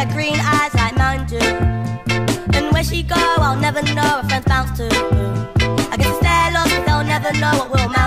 got green eyes like mine do. And where she go, I'll never know, her friends bounce to. I guess if they're lost, they'll never know what will matter.